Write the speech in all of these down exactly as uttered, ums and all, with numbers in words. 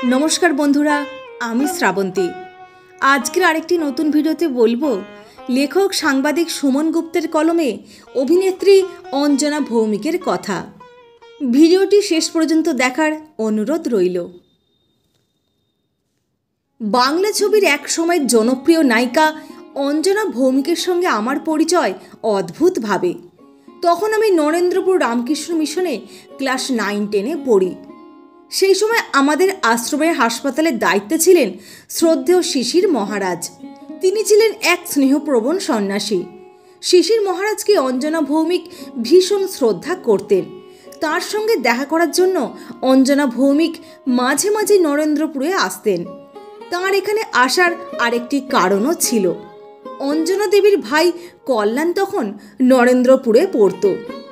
नमस्कार बंधुरा आमी श्रावंती। आजकेर आरेकटी नतून भिडियोते बोलबो लेखक सांबादिक सुमन गुप्तेर कलमे अभिनेत्री अंजना भौमिकेर कथा। भिडियोटी शेष पर्यन्त देखार अनुरोध रइल। बांगला छबिर एक समयेर जनप्रिय नायिका अंजना भौमिकेर संगे आमार परिचय अद्भुत भावे। तखन आमी नरेंद्रपुर रामकृष्ण मिशने क्लास नाइन टेने पढ़ी। সেই সময় আমাদের আশ্রমের হাসপাতালের দায়িত্বে ছিলেন শ্রদ্ধেয় শিশির মহারাজ। তিনি ছিলেন এক স্নেহপ্রবণ সন্ন্যাসী। শিশির মহারাজকে অঞ্জনা ভৌমিক ভীষণ শ্রদ্ধা করতেন। তার সঙ্গে দেখা করার জন্য অঞ্জনা ভৌমিক মাঝে মাঝে নরেন্দ্রপুরে আসতেন। তার এখানে আসার আরেকটি কারণও ছিল। অঞ্জনা দেবীর ভাই কল্যাণ তখন নরেন্দ্রপুরে পড়তো।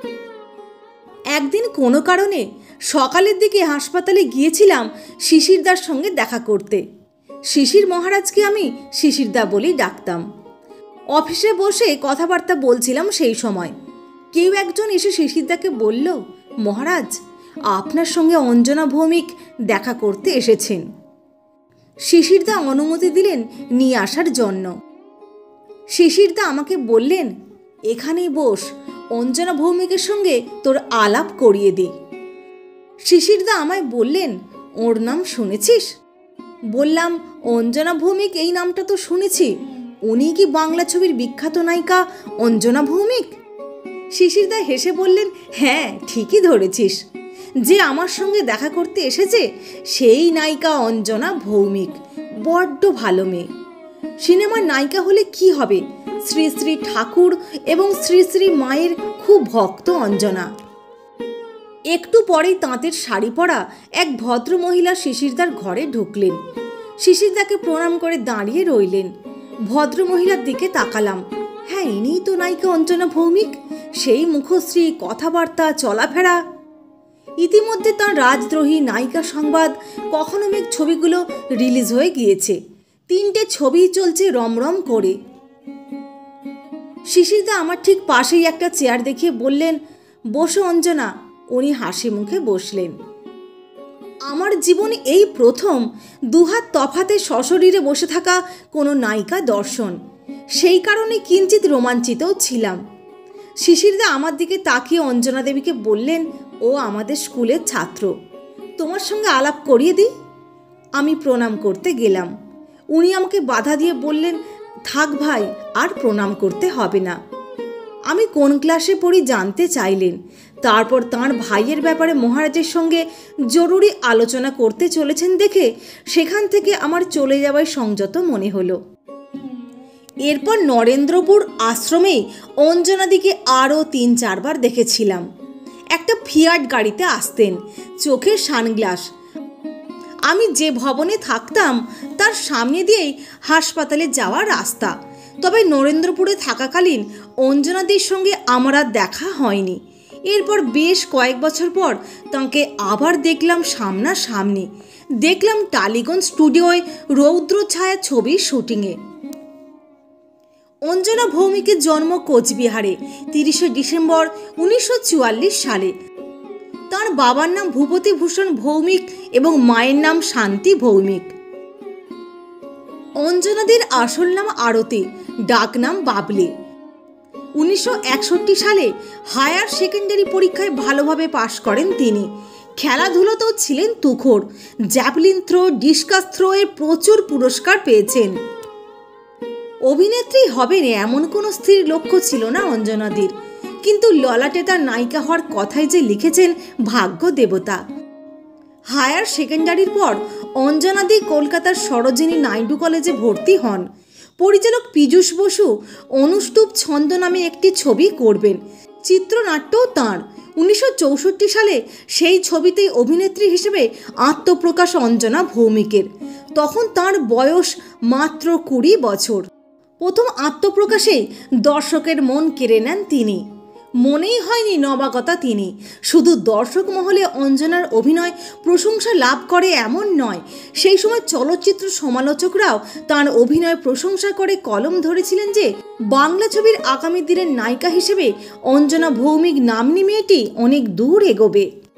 একদিন কোনো কারণে সকালের দিকে হাসপাতালে গিয়েছিলাম শিশিরদার সঙ্গে দেখা করতে। শিশির মহারাজকে আমি শিশিরদা বলেই ডাকতাম। অফিসে বসে কথাবার্তা বলছিলাম। সেই সময় কেউ একজন এসে শিশিরদাকে বলল, মহারাজ আপনার সঙ্গে অঞ্জনা ভৌমিক দেখা করতে এসেছেন। শিশিরদা অনুমতি দিলেন নিয়ে আসার জন্য। শিশিরদা আমাকে বললেন, এখানেই বস, অঞ্জনা ভৌমিকের সঙ্গে তোর আলাপ করিয়ে দিই। শিশিরদা আমায় বললেন, ওর নাম শুনেছিস? বললাম, অঞ্জনা ভৌমিক এই নামটা তো শুনেছি। উনি কি বাংলা ছবির বিখ্যাত নায়িকা অঞ্জনা ভৌমিক? শিশিরদা হেসে বললেন, হ্যাঁ ঠিকই ধরেছিস। যে আমার সঙ্গে দেখা করতে এসেছে সেই নায়িকা অঞ্জনা ভৌমিক। বড্ড ভালো মেয়ে। সিনেমার নায়িকা হলে কি হবে? শ্রী শ্রী ঠাকুর এবং শ্রী শ্রী মায়ের খুব ভক্ত অঞ্জনা। একটু পরেই তাঁতের শাড়ি পরা এক ভদ্র মহিলা শিশিরদার ঘরে ঢুকলেন। শিশিরদাকে প্রণাম করে দাঁড়িয়ে রইলেন। ভদ্র মহিলার দিকে তাকালাম। হ্যাঁ, ইনিই তো নায়িকা অঞ্জনা ভৌমিক। সেই মুখশ্রী, কথাবার্তা, চলাফেরা। ইতিমধ্যে তাঁর রাজদ্রোহী, নায়িকা সংবাদ, কখনো মেঘ ছবিগুলো রিলিজ হয়ে গিয়েছে। তিনটে ছবি চলছে রমরম করে। শিশিরদা আমার ঠিক পাশেই একটা চেয়ার দেখিয়ে বললেন, বসো অঞ্জনা। উনি হাসি মুখে বসলেন। আমার জীবনে এই প্রথম দুহাত তফাতে সশরীরে বসে থাকা কোনো নায়িকা দর্শন। সেই কারণে কিঞ্চিত রোমাঞ্চিতও ছিলাম। শিশিরদা আমার দিকে তাকিয়ে অঞ্জনা দেবীকে বললেন, ও আমাদের স্কুলের ছাত্র, তোমার সঙ্গে আলাপ করিয়ে দিই। আমি প্রণাম করতে গেলাম। উনি আমাকে বাধা দিয়ে বললেন, থাক ভাই, আর প্রণাম করতে হবে না। আমি কোন ক্লাসে পড়ি জানতে চাইলেন। তারপর তাঁর ভাইয়ের ব্যাপারে মহারাজের সঙ্গে জরুরি আলোচনা করতে চলেছেন দেখে সেখান থেকে আমার চলে যাওয়াই সংযত মনে হলো। এরপর নরেন্দ্রপুর আশ্রমে অঞ্জনাদিকে আরও তিন চারবার দেখেছিলাম। একটা ফিয়াট গাড়িতে আসতেন, চোখে সানগ্লাস। আমি যে ভবনে থাকতাম তার সামনে দিয়েই হাসপাতালে যাওয়ার রাস্তা। তবে নরেন্দ্রপুরে থাকাকালীন অঞ্জনাদির সঙ্গে আমার আর দেখা হয়নি। এরপর বেশ কয়েক বছর পর তাঁকে আবার দেখলাম সামনাসামনি। দেখলাম টালিগঞ্জ স্টুডিওয় রৌদ্র ছায়া ছবির শুটিংয়ে। অঞ্জনা ভৌমিকের জন্ম কোচবিহারে তিরিশে ডিসেম্বর উনিশশো চুয়াল্লিশ সালে। তার বাবার নাম ভূপতিভূষণ ভৌমিক এবং মায়ের নাম শান্তি ভৌমিক। অঞ্জনাদের আসল নাম আরতি, ডাক নাম বাবলি। উনিশশো একষট্টি সালে হায়ার সেকেন্ডারি পরীক্ষায় ভালোভাবে পাশ করেন তিনি। খেলাধুলোতেও ছিলেন তুখোড়। জ্যাভলিন থ্রো, ডিসকাস থ্রো এর প্রচুর পুরস্কার পেয়েছেন। অভিনেত্রী হবেন এমন কোনো স্থির লক্ষ্য ছিল না অঞ্জনাদির, কিন্তু ললাটে তার নায়িকা হওয়ার কথাই যে লিখেছেন ভাগ্য দেবতা। হায়ার সেকেন্ডারির পর অঞ্জনাদি কলকাতার সরোজিনী নাইডু কলেজে ভর্তি হন। পরিচালক পীযূষ বসু অনুষ্টুপ ছন্দ নামে একটি ছবি করবেন। চিত্রনাট্যও তাঁর। উনিশশো চৌষট্টি সালে সেই ছবিতেই অভিনেত্রী হিসেবে আত্মপ্রকাশ অঞ্জনা ভৌমিকের। তখন তাঁর বয়স মাত্র কুড়ি বছর। প্রথম আত্মপ্রকাশেই দর্শকের মন কেড়ে নেন তিনি। মনেই হয়নি নবাগতা তিনি। শুধু দর্শক মহলে অঞ্জনার অভিনয় প্রশংসা লাভ করে এমন নয়, সেই সময় চলচ্চিত্র সমালোচকরাও তাঁর অভিনয় প্রশংসা করে কলম ধরেছিলেন যে বাংলা ছবির আগামী দিনের নায়িকা হিসেবে অঞ্জনা ভৌমিক নাম্নী মেয়েটি অনেক দূর এগোবে।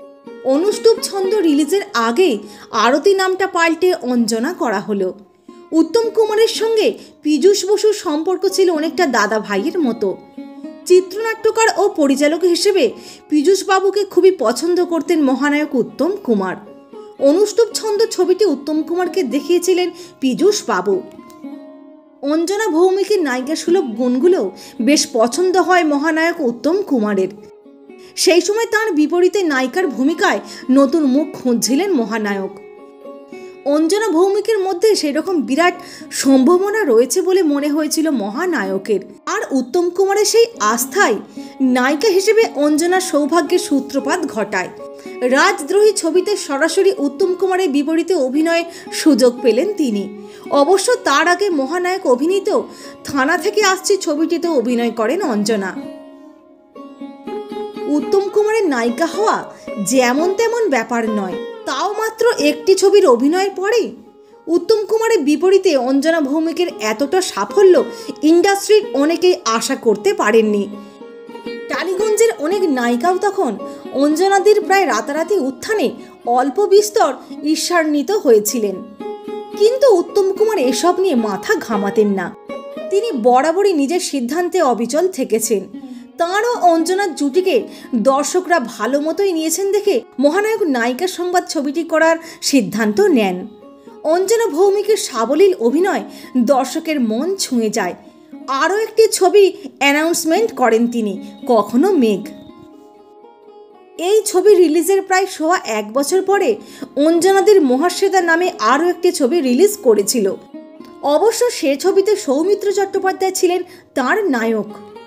অনুষ্টুপ ছন্দ রিলিজের আগে আরতি নামটা পাল্টে অঞ্জনা করা হলো। উত্তম কুমারের সঙ্গে পীযূষ বসুর সম্পর্ক ছিল অনেকটা দাদা ভাইয়ের মতো। চিত্রনাট্যকার ও পরিচালক হিসেবে পীযূষবাবুকে খুবই পছন্দ করতেন মহানায়ক উত্তম কুমার। অনুষ্টুপ ছন্দ ছবিটি উত্তম কুমারকে দেখিয়েছিলেন পীযূষবাবু। অঞ্জনা ভৌমিকের নায়িকা সুলভ গুণগুলো বেশ পছন্দ হয় মহানায়ক উত্তম কুমারের। সেই সময় তাঁর বিপরীতে নায়িকার ভূমিকায় নতুন মুখ খুঁজছিলেন মহানায়ক। অঞ্জনা ভৌমিকের মধ্যে সেরকম বিরাট সম্ভাবনা রয়েছে বলে মনে হয়েছিল মহানায়কের। আর উত্তম কুমারের সেই আস্থায় নায়িকা হিসেবে অঞ্জনা সৌভাগ্যের সূত্রপাত ঘটায়। রাজদ্রোহী ছবিতে সরাসরি উত্তম কুমারের বিপরীতে অভিনয়ের সুযোগ পেলেন তিনি। অবশ্য তার আগে মহানায়ক অভিনীত থানা থেকে আসছে ছবিটিতে অভিনয় করেন অঞ্জনা। উত্তম কুমারের নায়িকা হওয়া যেমন তেমন ব্যাপার নয়, তাও মাত্র একটি ছবির অভিনয়ের পরে উত্তম কুমারের বিপরীতে অঞ্জনা ভৌমিকের এতটা সাফল্য ইন্ডাস্ট্রির অনেকেই আশা করতে পারেননি। টালিগঞ্জের অনেক নায়িকাও তখন অঞ্জনাদির প্রায় রাতারাতি উত্থানে অল্প বিস্তর ঈর্ষান্বিত হয়েছিলেন, কিন্তু উত্তম কুমার এসব নিয়ে মাথা ঘামাতেন না। তিনি বরাবরই নিজের সিদ্ধান্তে অবিচল থেকেছেন। তাঁরও অঞ্জনার জুটিকে দর্শকরা ভালো মতোই নিয়েছেন দেখে মহানায়ক নায়িকা সংবাদ ছবিটি করার সিদ্ধান্ত নেন। অঞ্জনা ভৌমিকের সাবলীল অভিনয় দর্শকের মন ছুঁয়ে যায়। আরও একটি ছবি অ্যানাউন্সমেন্ট করেন তিনি, কখনো মেঘ। এই ছবি রিলিজের প্রায় সোয়া এক বছর পরে অঞ্জনাদের মহাশ্বেতা নামে আরও একটি ছবি রিলিজ করেছিল। অবশ্য সে ছবিতে সৌমিত্র চট্টোপাধ্যায় ছিলেন তাঁর নায়ক।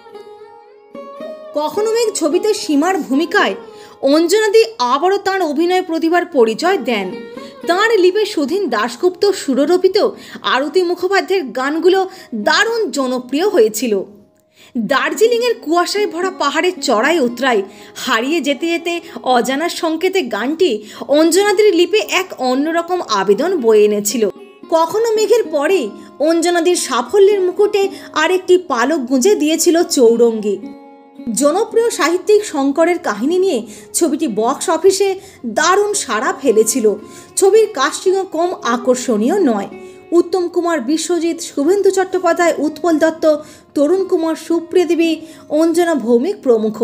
কখনো মেঘ ছবিতে সীমার ভূমিকায় অঞ্জনাদি আবারও তাঁর অভিনয় প্রতিভার পরিচয় দেন। তাঁর লিপে সুধীন দাশগুপ্ত সুররোপিত আরতি মুখোপাধ্যায়ের গানগুলো দারুণ জনপ্রিয় হয়েছিল। দার্জিলিংয়ের কুয়াশায় ভরা পাহাড়ের চড়াই উতরাই হারিয়ে যেতে যেতে অজানার সংকেতে গানটি অঞ্জনাদির লিপে এক অন্যরকম আবেদন বয়ে এনেছিল। কখনো মেঘের পরে অঞ্জনাদির সাফল্যের মুকুটে আরেকটি পালক গুঁজে দিয়েছিল চৌরঙ্গি। জনপ্রিয় সাহিত্যিক শঙ্করের কাহিনী নিয়ে ছবিটি বক্স অফিসে দারুণ সাড়া ফেলেছিল। ছবির কাস্টিংও কম আকর্ষণীয় নয়। উত্তম কুমার, বিশ্বজিৎ, শুভেন্দু চট্টোপাধ্যায়, উৎপল দত্ত, তরুণ কুমার, সুপ্রিয়া দেবী, অঞ্জনা ভৌমিক প্রমুখ।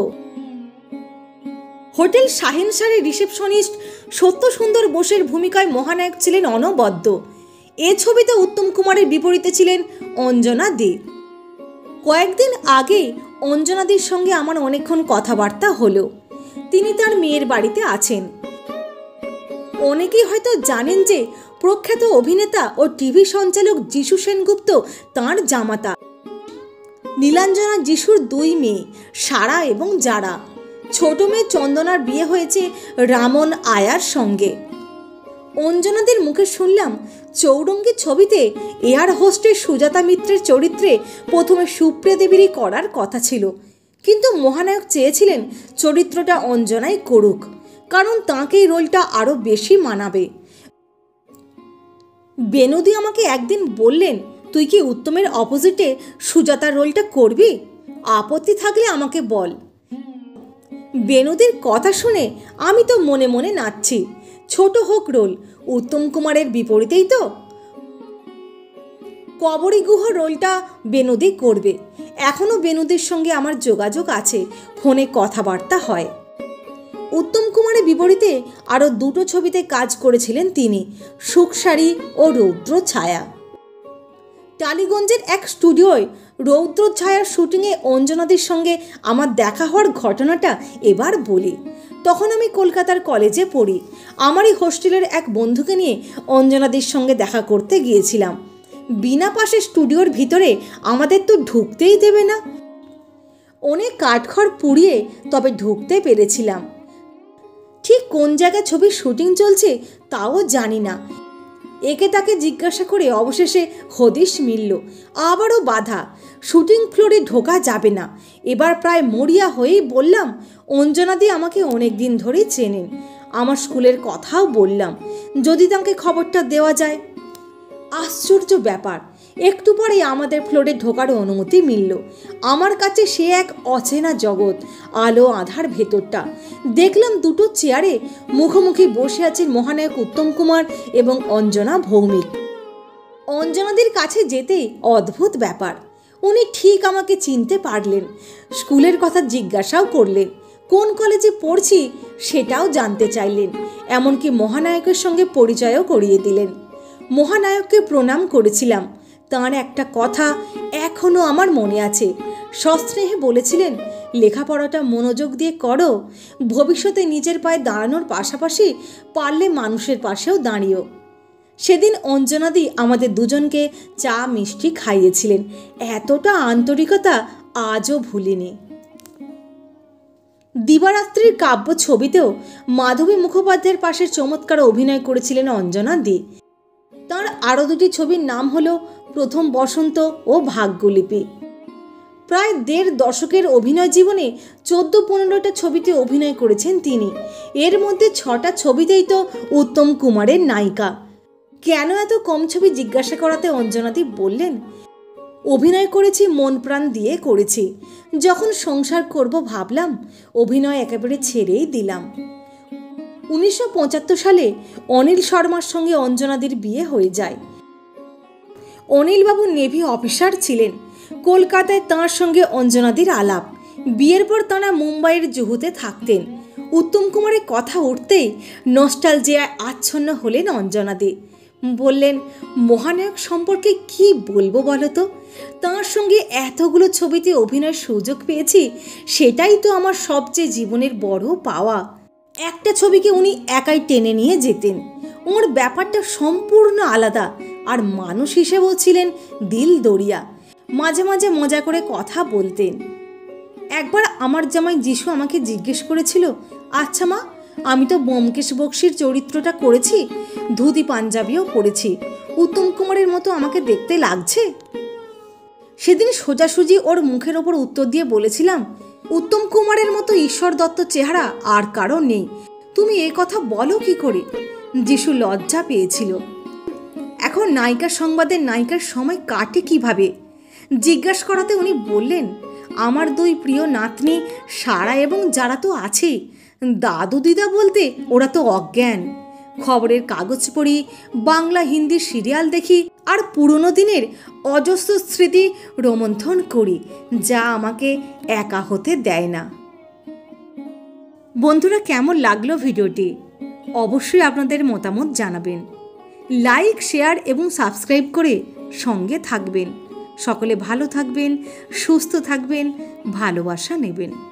হোটেল শাহেনশাহের রিসেপশনিস্ট সত্যসুন্দর বোসের ভূমিকায় মহানায়ক ছিলেন অনবদ্য। এ ছবিতে উত্তম কুমারের বিপরীতে ছিলেন অঞ্জনা দে। কয়েকদিন আগে অঞ্জনাদির সঙ্গে আমার অনেকক্ষণ কথাবার্তা হলো। তিনি তার মেয়ের বাড়িতে আছেন। অনেকেই হয়তো জানেন যে প্রখ্যাত অভিনেতা ও টিভি সঞ্চালক যিশু সেনগুপ্ত তাঁর জামাতা। নীলাঞ্জনা যিশুর দুই মেয়ে সারা এবং যারা। ছোট মেয়ে চন্দনার বিয়ে হয়েছে রামন আয়ার সঙ্গে। অঞ্জনাদের মুখে শুনলাম চৌরঙ্গী ছবিতে এয়ার হোস্টেস সুজাতা মিত্রের চরিত্রে প্রথমে সুপ্রিয়া দেবীরই করার কথা ছিল, কিন্তু মহানায়ক চেয়েছিলেন চরিত্রটা অঞ্জনাই করুক, কারণ তাঁকেই রোলটা আরও বেশি মানাবে। বেনুদি আমাকে একদিন বললেন, তুই কি উত্তমের অপোজিটে সুজাতার রোলটা করবি? আপত্তি থাকলে আমাকে বল। বেনুদির কথা শুনে আমি তো মনে মনে নাচছি। ছোট হোক রোল, উত্তম কুমারের বিপরীতেই তো। কবরী গুহ রোলটা বেনুদি করবে। এখনও বেনুদির সঙ্গে আমার যোগাযোগ আছে, ফোনে কথাবার্তা হয়। উত্তম কুমারের বিপরীতে আরও দুটো ছবিতে কাজ করেছিলেন তিনি, সুখসারি ও রৌদ্র ছায়া। টালিগঞ্জের এক স্টুডিওয় রৌদ্র ছায়ার শুটিংয়ে অঞ্জনাদির সঙ্গে আমার দেখা হওয়ার ঘটনাটা এবার বলি। তখন আমি কলকাতার কলেজে পড়ি। আমারই হোস্টেলের এক বন্ধুকে নিয়ে অঞ্জনাদির সঙ্গে দেখা করতে গিয়েছিলাম। বিনা পাশে স্টুডিওর ভিতরে আমাদের তো ঢুকতেই দেবে না। অনেক কাঠখড় পুড়িয়ে তবে ঢুকতে পেরেছিলাম। ঠিক কোন জায়গায় ছবির শুটিং চলছে তাও জানি না। একে তাকে জিজ্ঞাসা করে অবশেষে হদিশ মিলল। আবারও বাধা, শুটিং ফ্লোরে ঢোকা যাবে না। এবার প্রায় মরিয়া হয়েই বললাম, অঞ্জনাদি আমাকে অনেক দিন ধরেই চেনেন, আমার স্কুলের কথাও বললাম, যদি তাকে খবরটা দেওয়া যায়। আশ্চর্য ব্যাপার, একটু পরেই আমাদের ফ্লোরে ঢোকার অনুমতি মিলল। আমার কাছে সে এক অচেনা জগৎ, আলো আধার ভেতরটা। দেখলাম দুটো চেয়ারে মুখোমুখি বসে আছেন মহানায়ক উত্তম কুমার এবং অঞ্জনা ভৌমিক। অঞ্জনাদির কাছে যেতেই অদ্ভুত ব্যাপার, উনি ঠিক আমাকে চিনতে পারলেন, স্কুলের কথা জিজ্ঞাসাও করলেন, কোন কলেজে পড়ছি সেটাও জানতে চাইলেন, এমনকি মহানায়কের সঙ্গে পরিচয়ও করিয়ে দিলেন। মহানায়ককে প্রণাম করেছিলাম। তাঁর একটা কথা এখনও আমার মনে আছে। সস্নেহে বলেছিলেন, লেখাপড়াটা মনোযোগ দিয়ে করো, ভবিষ্যতে নিজের পায়ে দাঁড়ানোর পাশাপাশি পারলে মানুষের পাশেও দাঁড়িয়েও। সেদিন অঞ্জনাদি আমাদের দুজনকে চা মিষ্টি খাইয়েছিলেন। এতটা আন্তরিকতা আজও ভুলিনি। দিবারাত্রির কাব্য ছবিতেও মাধবী মুখোপাধ্যায়ের পাশে চমৎকার অভিনয় করেছিলেন অঞ্জনাদি। তাঁর আরও দুটি ছবির নাম হলো প্রথম বসন্ত ও ভাগ্যলিপি। প্রায় দেড় দশকের অভিনয় জীবনে চোদ্দ পনেরোটা ছবিতে অভিনয় করেছেন তিনি। এর মধ্যে ছটা ছবিতেই তো উত্তম কুমারের নায়িকা। কেন এত কম ছবি জিজ্ঞাসা করাতে অঞ্জনাদি বললেন, অভিনয় করেছি মন প্রাণ দিয়ে করেছি, যখন সংসার করব ভাবলাম অভিনয় একেবারে ছেড়েই দিলাম। উনিশশো পঁচাত্তর সালে অনিল শর্মার সঙ্গে অঞ্জনাদির বিয়ে হয়ে যায়। অনিলবাবু নেভি অফিসার ছিলেন। কলকাতায় তাঁর সঙ্গে অঞ্জনাদির আলাপ। বিয়ের পর তাঁরা মুম্বাইয়ের জুহুতে থাকতেন। উত্তম কুমারের কথা উঠতেই নস্টালজিয়ায় আচ্ছন্ন হলেন অঞ্জনাদি। বললেন, মহানায়ক সম্পর্কে কি বলবো বলো তো, তাঁর সঙ্গে এতগুলো ছবিতে অভিনয়ের সুযোগ পেয়েছি, সেটাই তো আমার সবচেয়ে জীবনের বড় পাওয়া। একটা ছবিকে উনি একাই টেনে নিয়ে যেতেন। ওর ব্যাপারটা সম্পূর্ণ আলাদা, আর মানুষ হিসেবেও ছিলেন দিল দরিয়া। মাঝে মাঝে মজা করে কথা বলতেন। একবার আমার জামাই যিশু আমাকে জিজ্ঞেস করেছিল, আচ্ছা মা, আমি তো ব্যোমকেশ বক্সির চরিত্রটা করেছি, ধুতি পাঞ্জাবিও পরেছি, উত্তম কুমারের মতো আমাকে দেখতে লাগছে? সেদিন সোজাসুজি ওর মুখের ওপর উত্তর দিয়ে বলেছিলাম, উত্তম কুমারের মতো ঈশ্বর দত্ত চেহারা আর কারো নেই, তুমি এ কথা বলো কি করে? যিশু লজ্জা পেয়েছিল। এখন নায়িকার সংবাদের নায়িকার সময় কাটে কিভাবে জিজ্ঞাসা করাতে উনি বললেন, আমার দুই প্রিয় নাতনি সারা এবং যারা তো আছে, দাদু দিদা বলতে ওরা তো অজ্ঞান। খবরের কাগজ পড়ি, বাংলা হিন্দি সিরিয়াল দেখি, আর পুরনো দিনের অজস্র স্মৃতি রোমন্থন করি, যা আমাকে একা হতে দেয় না। বন্ধুরা, কেমন লাগলো ভিডিওটি? অবশ্যই আপনাদের মতামত জানাবেন। লাইক, শেয়ার এবং সাবস্ক্রাইব করে সঙ্গে থাকবেন। সকলে ভালো থাকবেন, সুস্থ থাকবেন, ভালোবাসা নেবেন।